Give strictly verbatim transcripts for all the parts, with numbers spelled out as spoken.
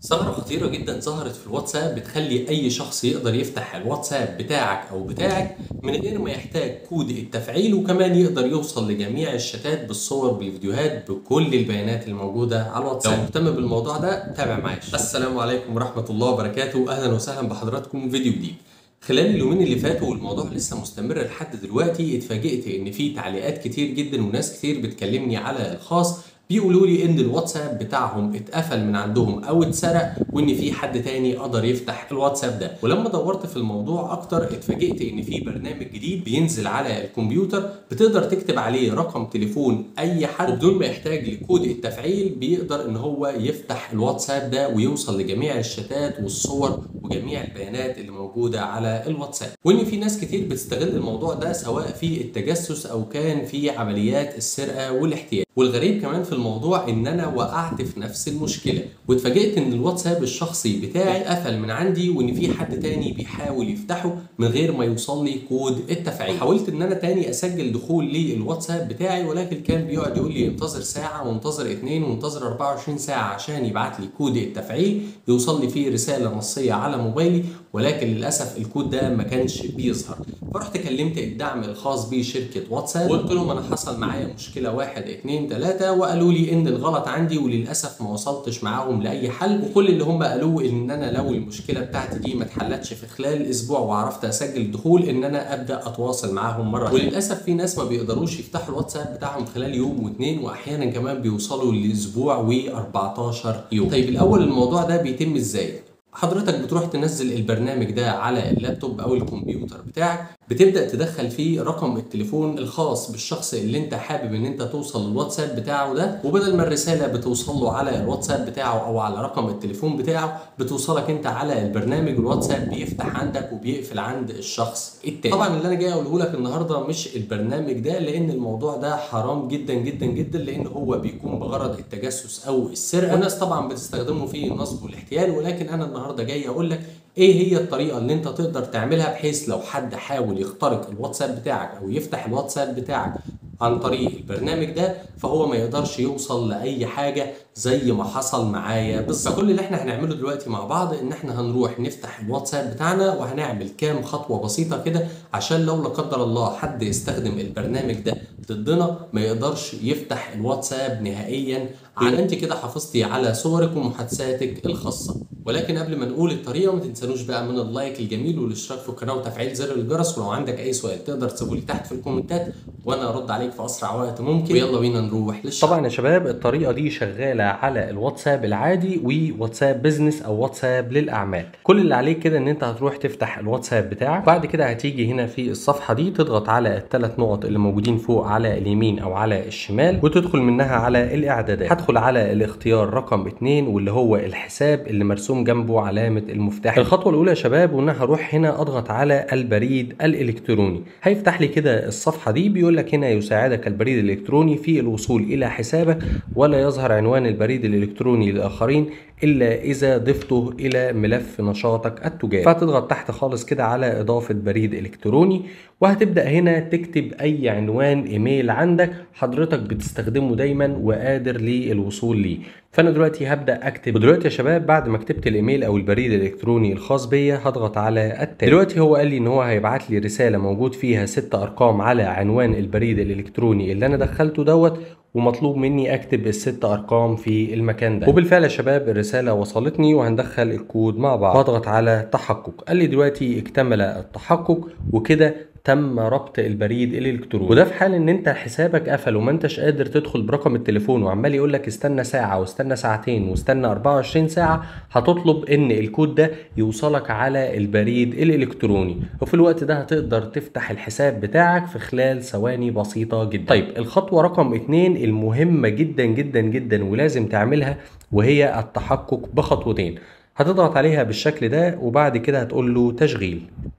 ثغرة خطيرة جدا ظهرت في الواتساب بتخلي أي شخص يقدر يفتح الواتساب بتاعك أو بتاعك من غير ما يحتاج كود التفعيل، وكمان يقدر يوصل لجميع الشتات بالصور بالفيديوهات بكل البيانات الموجودة على الواتساب. لو مهتم بالموضوع ده تابع معايا. السلام عليكم ورحمة الله وبركاته، أهلا وسهلا بحضراتكم في فيديو جديد. خلال اليومين اللي فاتوا والموضوع لسه مستمر لحد دلوقتي، اتفاجئت إن في تعليقات كتير جدا وناس كتير بتكلمني على الخاص بيقولوا لي ان الواتساب بتاعهم اتقفل من عندهم او اتسرق، وان في حد تاني قدر يفتح الواتساب ده. ولما دورت في الموضوع اكتر اتفاجئت ان في برنامج جديد بينزل على الكمبيوتر بتقدر تكتب عليه رقم تليفون اي حد وبدون ما يحتاج لكود التفعيل بيقدر ان هو يفتح الواتساب ده ويوصل لجميع الشتات والصور وجميع البيانات اللي موجوده على الواتساب. وان في ناس كتير بتستغل الموضوع ده سواء في التجسس او كان في عمليات السرقه والاحتيال. والغريب كمان في الموضوع ان انا وقعت في نفس المشكله، واتفاجئت ان الواتساب الشخصي بتاعي اتقفل من عندي وان في حد تاني بيحاول يفتحه من غير ما يوصل لي كود التفعيل. حاولت ان انا تاني اسجل دخول للواتساب بتاعي، ولكن كان بيقعد يقول لي انتظر ساعه وانتظر اتنين وانتظر اربعة وعشرين ساعه عشان يبعت لي كود التفعيل يوصل لي فيه رساله نصيه على موبايلي، ولكن للاسف الكود ده ما كانش بيظهر. فرحت كلمت الدعم الخاص بشركه واتساب وقلت لهم انا حصل معايا مشكله واحد اتنين تلاتة، وقالوا لي ان الغلط عندي، وللاسف ما وصلتش معاهم لاي حل. وكل اللي هم قالوه ان انا لو المشكله بتاعتي دي ما اتحلتش في خلال اسبوع وعرفت اسجل الدخول ان انا ابدا اتواصل معاهم مره. وللاسف في ناس ما بيقدروش يفتحوا الواتساب بتاعهم خلال يوم واثنين، واحيانا كمان بيوصلوا لاسبوع و14 يوم. طيب الاول الموضوع ده بيتم ازاي؟ حضرتك بتروح تنزل البرنامج ده على اللابتوب او الكمبيوتر بتاعك، بتبدأ تدخل فيه رقم التليفون الخاص بالشخص اللي انت حابب ان انت توصل للواتساب بتاعه ده، وبدل ما الرسالة بتوصل له على الواتساب بتاعه او على رقم التليفون بتاعه بتوصلك انت على البرنامج، والواتساب بيفتح عندك وبيقفل عند الشخص التاني. طبعا اللي انا جاي اقوله لك النهارده مش البرنامج ده، لان الموضوع ده حرام جدا جدا جدا، لان هو بيكون بغرض التجسس او السرقة، والناس طبعا بتستخدمه في النصب والاحتيال. ولكن انا النهارده جاي اقول لك ايه هي الطريقه اللي انت تقدر تعملها بحيث لو حد حاول يخترق الواتساب بتاعك او يفتح الواتساب بتاعك عن طريق البرنامج ده فهو ما يقدرش يوصل لاي حاجه زي ما حصل معايا بالظبط. فكل اللي احنا هنعمله دلوقتي مع بعض ان احنا هنروح نفتح الواتساب بتاعنا، وهنعمل كام خطوه بسيطه كده عشان لو لا قدر الله حد يستخدم البرنامج ده ضدنا ما يقدرش يفتح الواتساب نهائيا. على انت كده حافظتي على صورك ومحادثاتك الخاصه. ولكن قبل ما نقول الطريقه ما تنسانوش بقى من اللايك الجميل والاشتراك في القناه وتفعيل زر الجرس، ولو عندك اي سؤال تقدر تسيبه لي تحت في الكومنتات وانا ارد عليك في اسرع وقت ممكن. ويلا بينا نروح للشرح. طبعا يا شباب الطريقه دي شغاله على الواتساب العادي وواتساب بيزنس او واتساب للاعمال. كل اللي عليك كده ان انت هتروح تفتح الواتساب بتاعك، بعد كده هتيجي هنا في الصفحه دي تضغط على الثلاث نقط اللي موجودين فوق على اليمين او على الشمال وتدخل منها على الاعدادات. هدخل على الاختيار رقم اتنين واللي هو الحساب اللي مرسوم جنبه علامه المفتاح. الخطوه الاولى يا شباب وان انا هروح هنا اضغط على البريد الالكتروني، هيفتح لي كده الصفحه دي بيقول لك هنا يساعدك البريد الالكتروني في الوصول الى حسابك، ولا يظهر عنوان البريد الالكتروني للاخرين الا اذا ضفته الى ملف نشاطك التجاري. فتضغط تحت خالص كده على اضافه بريد الكتروني، وهتبدا هنا تكتب اي عنوان ايميل عندك حضرتك بتستخدمه دايما وقادر للوصول ليه. فانا دلوقتي هبدا اكتب. ودلوقتي يا شباب بعد ما كتبت الايميل او البريد الالكتروني الخاص بيا هضغط على التالي. دلوقتي هو قال لي ان هو هيبعت لي رساله موجود فيها ست ارقام على عنوان البريد الالكتروني اللي انا دخلته دوت، ومطلوب مني اكتب الست ارقام في المكان ده. وبالفعل يا شباب الرساله وصلتني وهندخل الكود مع بعض. واضغط على تحقق. قال لي دلوقتي اكتمل التحقق وكده تم ربط البريد الالكتروني. وده في حال ان انت حسابك قفل وما انتش قادر تدخل برقم التليفون وعمال يقول لك استنى ساعه واستنى ساعتين واستنى اربعة وعشرين ساعه، هتطلب ان الكود ده يوصلك على البريد الالكتروني، وفي الوقت ده هتقدر تفتح الحساب بتاعك في خلال ثواني بسيطه جدا. طيب الخطوه رقم اتنين المهمه جدا جدا جدا ولازم تعملها، وهي التحقق بخطوتين. هتضغط عليها بالشكل ده وبعد كده هتقول له تشغيل.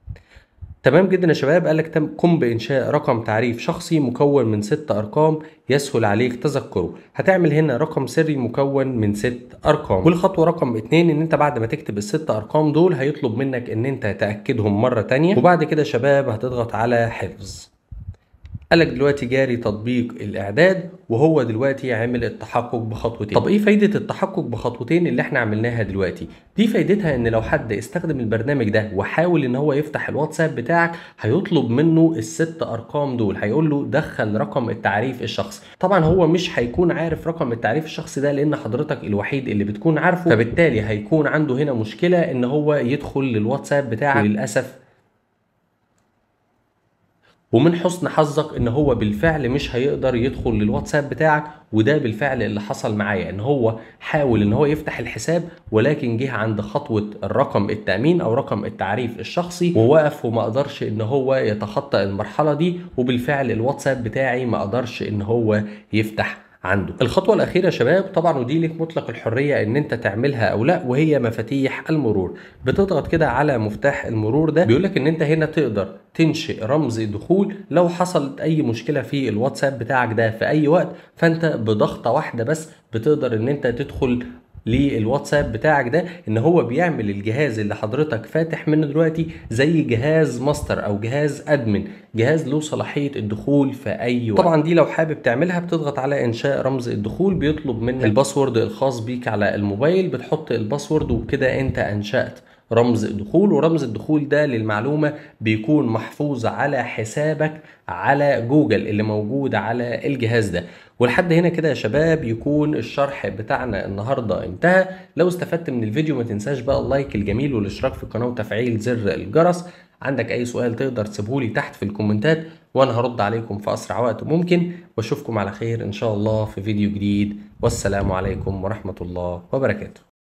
تمام جدا يا شباب. قال لك قم بإنشاء رقم تعريف شخصي مكون من ست أرقام يسهل عليك تذكره. هتعمل هنا رقم سري مكون من ست أرقام. والخطوة رقم اتنين إن أنت بعد ما تكتب الست أرقام دول هيطلب منك إن أنت تأكدهم مرة تانية، وبعد كده يا شباب هتضغط على حفظ. قالك دلوقتي جاري تطبيق الاعداد، وهو دلوقتي عمل التحقق بخطوتين. طب ايه فايدة التحقق بخطوتين اللي احنا عملناها دلوقتي؟ دي فايدتها ان لو حد استخدم البرنامج ده وحاول ان هو يفتح الواتساب بتاعك، هيطلب منه الست ارقام دول، هيقول له دخل رقم التعريف الشخصي. طبعا هو مش هيكون عارف رقم التعريف الشخصي ده لان حضرتك الوحيد اللي بتكون عارفه، فبالتالي هيكون عنده هنا مشكلة ان هو يدخل للواتساب بتاعك. وللاسف ومن حسن حظك ان هو بالفعل مش هيقدر يدخل للواتساب بتاعك، وده بالفعل اللي حصل معايا، ان هو حاول ان هو يفتح الحساب ولكن جه عند خطوة الرقم التأمين او رقم التعريف الشخصي ووقف وما قدرش ان هو يتخطى المرحلة دي، وبالفعل الواتساب بتاعي ما قدرش ان هو يفتح عنده. الخطوة الأخيرة يا شباب طبعا، ودي لك مطلق الحرية إن أنت تعملها أو لا، وهي مفاتيح المرور. بتضغط كده على مفتاح المرور ده، بيقولك إن أنت هنا تقدر تنشئ رمز دخول لو حصلت أي مشكلة في الواتساب بتاعك ده في أي وقت، فأنت بضغطة واحدة بس بتقدر إن أنت تدخل للواتساب بتاعك ده. ان هو بيعمل الجهاز اللي حضرتك فاتح منه دلوقتي زي جهاز ماستر او جهاز ادمن، جهاز له صلاحية الدخول في اي وقت. طبعا دي لو حابب تعملها بتضغط على انشاء رمز الدخول، بيطلب منك الباسورد الخاص بيك على الموبايل، بتحط الباسورد وكده انت انشأت رمز الدخول. ورمز الدخول ده للمعلومة بيكون محفوظ على حسابك على جوجل اللي موجود على الجهاز ده. ولحد هنا كده يا شباب يكون الشرح بتاعنا النهاردة انتهى. لو استفدت من الفيديو ما تنساش بقى اللايك الجميل والاشتراك في القناة وتفعيل زر الجرس. عندك اي سؤال تقدر تسيبهولي تحت في الكومنتات وانا هرد عليكم في اسرع وقت ممكن، واشوفكم على خير ان شاء الله في فيديو جديد، والسلام عليكم ورحمة الله وبركاته.